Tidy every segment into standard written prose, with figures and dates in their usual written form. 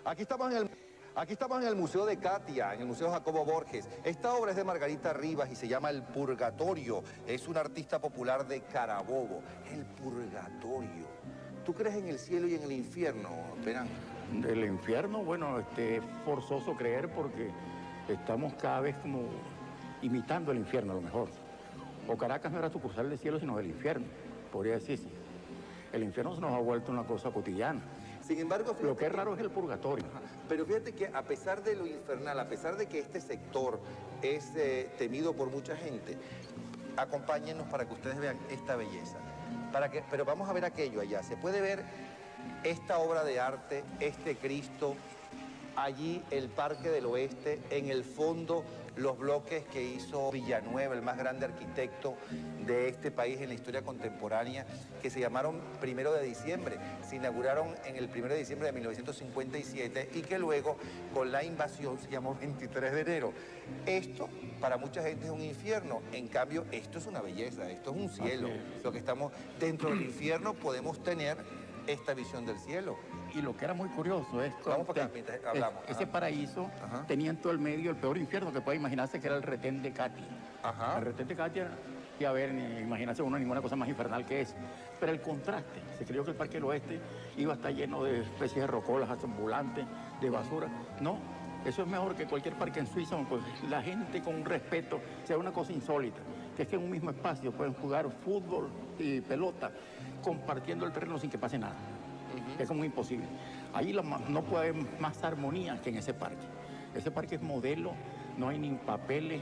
Aquí estamos en el Museo de Catia, en el Museo Jacobo Borges. Esta obra es de Margarita Rivas y se llama El Purgatorio. Es una artista popular de Carabobo. El Purgatorio. ¿Tú crees en el cielo y en el infierno, Perán? El infierno, bueno, es forzoso creer porque estamos cada vez como imitando el infierno a lo mejor. O Caracas no era sucursal del cielo, sino del infierno, podría decirse. El infierno se nos ha vuelto una cosa cotidiana. Sin embargo, lo que es raro es el purgatorio. Pero fíjate que a pesar de lo infernal, a pesar de que este sector es temido por mucha gente, acompáñenos para que ustedes vean esta belleza. Pero vamos a ver aquello allá. Se puede ver esta obra de arte, este Cristo, allí el Parque del Oeste, en el fondo los bloques que hizo Villanueva, el más grande arquitecto de este país en la historia contemporánea, que se llamaron 1 de diciembre. Se inauguraron en el 1 de diciembre de 1957 y que luego, con la invasión, se llamó 23 de enero. Esto, para mucha gente, es un infierno. En cambio, esto es una belleza, esto es un cielo. Lo que estamos dentro del infierno podemos tener esta visión del cielo. Y lo que era muy curioso es que vamos para acá, mientras hablamos. Ese paraíso tenía en todo el medio el peor infierno que puede imaginarse, que era el retén de Catia. El retén de Catia, y a ver, ni imaginarse uno ninguna cosa más infernal que eso. Pero el contraste, se creyó que el Parque del Oeste iba a estar lleno de especies de rocolas ambulantes, de basura. No, eso es mejor que cualquier parque en Suiza, pues la gente con un respeto, sea una cosa insólita, que es que en un mismo espacio pueden jugar fútbol y pelota, compartiendo el terreno sin que pase nada. Es como imposible. Ahí no puede haber más armonía que en ese parque. Ese parque es modelo, no hay ni papeles,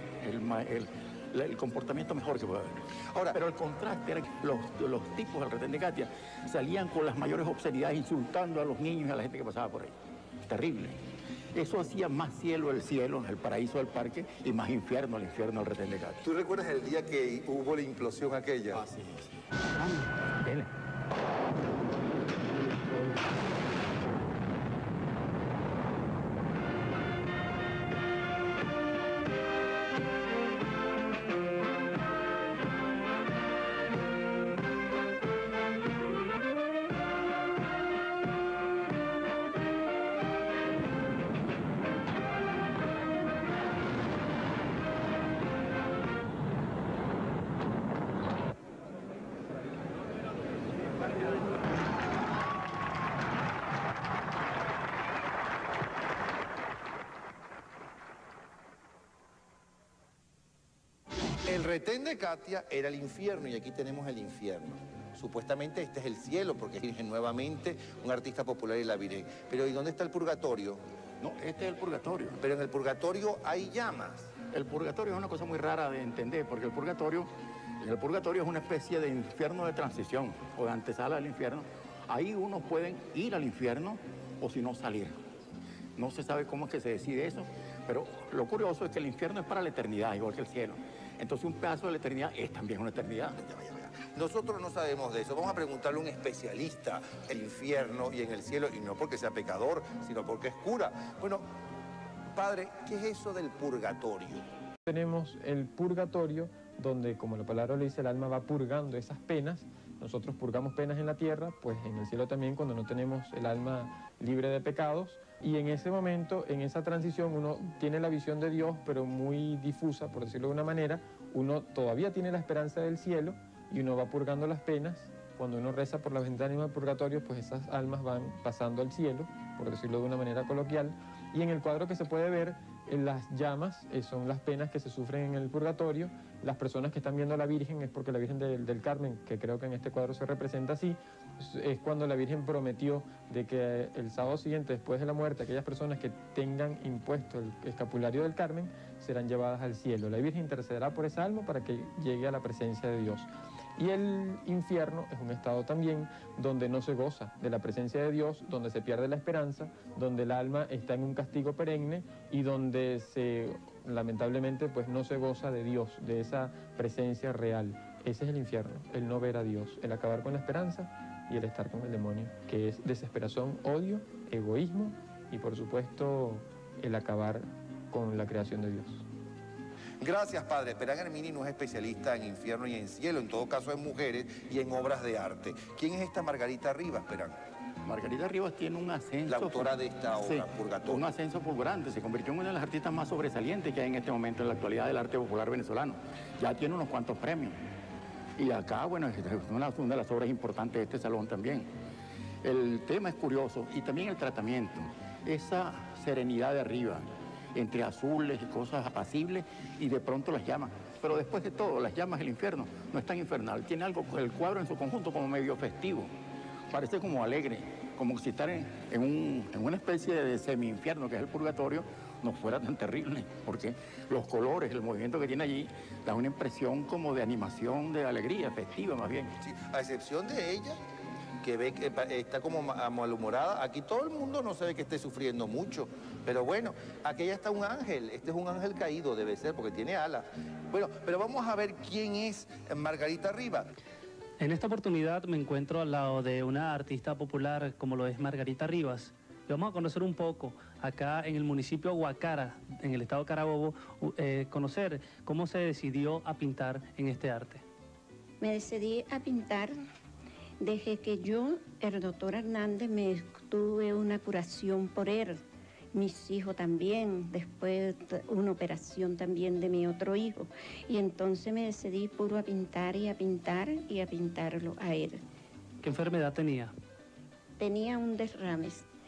el comportamiento mejor que puede haber. Ahora, pero el contraste era que los tipos del retén de Catia salían con las mayores obscenidades, insultando a los niños y a la gente que pasaba por ahí. Terrible. Eso hacía más cielo el cielo, el paraíso del parque, y más infierno el infierno del retén de Catia. ¿Tú recuerdas el día que hubo la implosión aquella? Ah, sí. Vamos, dele. El retén de Catia era el infierno y aquí tenemos el infierno. Supuestamente este es el cielo porque es Virgen nuevamente, un artista popular y la Virgen. Pero ¿y dónde está el purgatorio? No, este es el purgatorio. Pero en el purgatorio hay llamas. El purgatorio es una cosa muy rara de entender porque el purgatorio es una especie de infierno de transición o de antesala del infierno. Ahí uno puede ir al infierno o si no salir. No se sabe cómo es que se decide eso, pero lo curioso es que el infierno es para la eternidad, igual que el cielo. Entonces un pedazo de la eternidad es también una eternidad. Nosotros no sabemos de eso. Vamos a preguntarle a un especialista en el infierno y en el cielo, y no porque sea pecador, sino porque es cura. Bueno, padre, ¿qué es eso del purgatorio? Tenemos el purgatorio, donde, como la palabra lo dice, el alma va purgando esas penas. Nosotros purgamos penas en la tierra, pues en el cielo también, cuando no tenemos el alma libre de pecados. Y en ese momento, en esa transición, uno tiene la visión de Dios, pero muy difusa, por decirlo de una manera. Uno todavía tiene la esperanza del cielo y uno va purgando las penas. Cuando uno reza por las ventanas del purgatorio, pues esas almas van pasando al cielo, por decirlo de una manera coloquial. Y en el cuadro que se puede ver, las llamas son las penas que se sufren en el purgatorio. Las personas que están viendo a la Virgen es porque la Virgen del Carmen, que creo que en este cuadro se representa así, es cuando la Virgen prometió de que el sábado siguiente, después de la muerte, aquellas personas que tengan impuesto el escapulario del Carmen serán llevadas al cielo. La Virgen intercederá por esa alma para que llegue a la presencia de Dios. Y el infierno es un estado también donde no se goza de la presencia de Dios, donde se pierde la esperanza, donde el alma está en un castigo perenne y donde lamentablemente pues no se goza de Dios, de esa presencia real. Ese es el infierno, el no ver a Dios, el acabar con la esperanza y el estar con el demonio, que es desesperación, odio, egoísmo y por supuesto el acabar con la creación de Dios. Gracias, padre. Perán Hermini no es especialista en infierno y en cielo, en todo caso en mujeres y en obras de arte. ¿Quién es esta Margarita Rivas, Perán? Margarita Rivas tiene un ascenso... La autora de esta obra, Purgatorio. Un ascenso fulgurante, se convirtió en una de las artistas más sobresalientes que hay en este momento en la actualidad del arte popular venezolano. Ya tiene unos cuantos premios. Y acá, bueno, es una de las obras importantes de este salón también. El tema es curioso y también el tratamiento. Esa serenidad de arriba, entre azules y cosas apacibles, y de pronto las llamas. Pero después de todo, las llamas del infierno no es tan infernal. Tiene algo, el cuadro en su conjunto, como medio festivo. Parece como alegre, como si estar en una especie de semi-infierno, que es el purgatorio, no fuera tan terrible, porque los colores, el movimiento que tiene allí, da una impresión como de animación, de alegría, festiva más bien. Sí, a excepción de ella, que ve que está como malhumorada. Aquí todo el mundo no se ve que esté sufriendo mucho, pero bueno, aquí ya está un ángel. Este es un ángel caído, debe ser, porque tiene alas. Bueno, pero vamos a ver quién es Margarita Rivas. En esta oportunidad me encuentro al lado de una artista popular como lo es Margarita Rivas. Y vamos a conocer un poco, acá en el municipio de Guacara, en el estado Carabobo, conocer cómo se decidió a pintar en este arte. Me decidí a pintar desde que yo, el doctor Hernández, me tuve una curación por él. Mis hijos también, después una operación también de mi otro hijo. Y entonces me decidí puro a pintar y a pintar y a pintarlo a él. ¿Qué enfermedad tenía? Tenía un derrame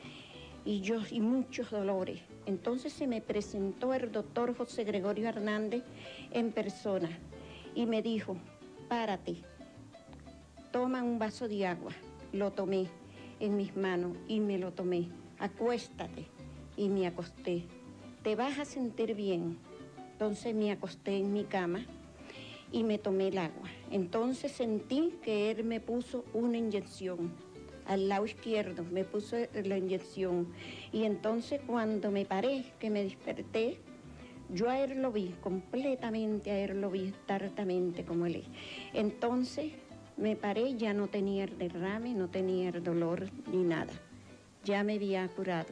y muchos dolores. Entonces se me presentó el doctor José Gregorio Hernández en persona y me dijo, párate, toma un vaso de agua. Lo tomé en mis manos y me lo tomé. Acuéstate. Y me acosté. Te vas a sentir bien. Entonces me acosté en mi cama y me tomé el agua. Entonces sentí que él me puso una inyección. Al lado izquierdo me puso la inyección. Y entonces cuando me paré, que me desperté, yo a él lo vi, completamente a él lo vi, tartamente como él es. Entonces me paré, ya no tenía el derrame, no tenía el dolor ni nada. Ya me había curado.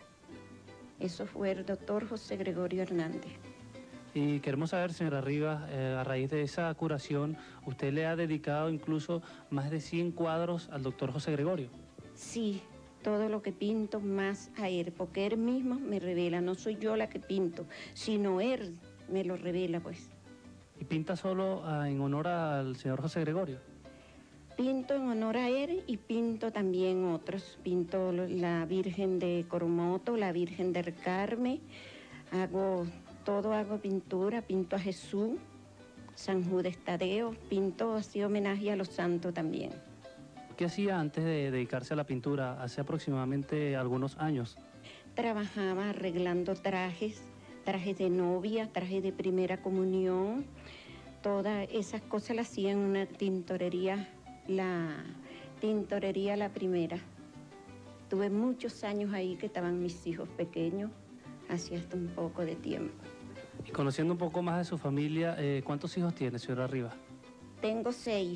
Eso fue el doctor José Gregorio Hernández. Y queremos saber, señora Rivas, a raíz de esa curación, usted le ha dedicado incluso más de 100 cuadros al doctor José Gregorio. Sí, todo lo que pinto más a él, porque él mismo me revela, no soy yo la que pinto, sino él me lo revela, pues. ¿Y pinta solo en honor al señor José Gregorio? Pinto en honor a él y pinto también otros. Pinto la Virgen de Coromoto, la Virgen del Carmen, hago pintura, pinto a Jesús, San Judas Tadeo, pinto así homenaje a los santos también. ¿Qué hacía antes de dedicarse a la pintura, hace aproximadamente algunos años? Trabajaba arreglando trajes de novia, trajes de primera comunión, todas esas cosas las hacía en una tintorería, la tintorería La Primera. Tuve muchos años ahí que estaban mis hijos pequeños, hacía hasta un poco de tiempo. Y conociendo un poco más de su familia, ¿cuántos hijos tiene, señora Rivas? Tengo 6,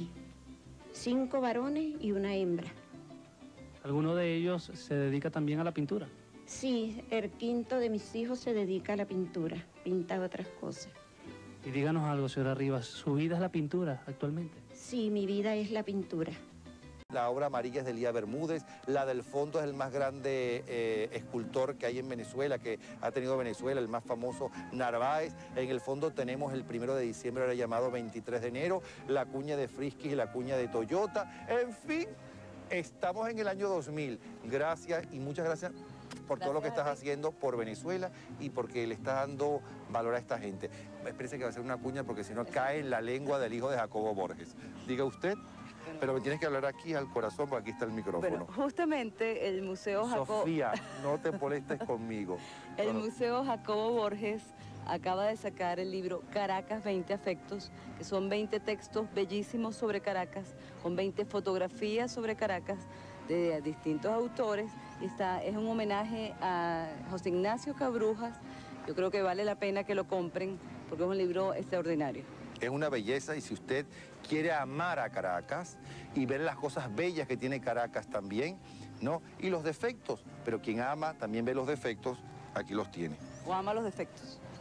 5 varones y una hembra. ¿Alguno de ellos se dedica también a la pintura? Sí, el quinto de mis hijos se dedica a la pintura, pinta otras cosas. Y díganos algo, señora Rivas, ¿su vida es la pintura actualmente? Sí, mi vida es la pintura. La obra amarilla es de Elías Bermúdez, la del fondo es el más grande escultor que hay en Venezuela, que ha tenido Venezuela, el más famoso Narváez. En el fondo tenemos el 1 de diciembre, ahora llamado 23 de enero, la cuña de Friskis y la cuña de Toyota. En fin, estamos en el año 2000. Gracias y muchas gracias por todo lo que estás haciendo por Venezuela y porque le estás dando valor a esta gente. Espérese que va a ser una cuña porque si no cae en la lengua del hijo de Jacobo Borges. Diga usted. Pero me tienes que hablar aquí al corazón, porque aquí está el micrófono. Bueno, justamente el Museo Jacobo... Sofía, no te molestes conmigo. El Museo Jacobo Borges acaba de sacar el libro Caracas, 20 afectos, que son 20 textos bellísimos sobre Caracas, con 20 fotografías sobre Caracas de distintos autores. Es un homenaje a José Ignacio Cabrujas. Yo creo que vale la pena que lo compren, porque es un libro extraordinario. Es una belleza y si usted quiere amar a Caracas y ver las cosas bellas que tiene Caracas también, ¿no? Y los defectos, pero quien ama también ve los defectos, aquí los tiene. O ama los defectos.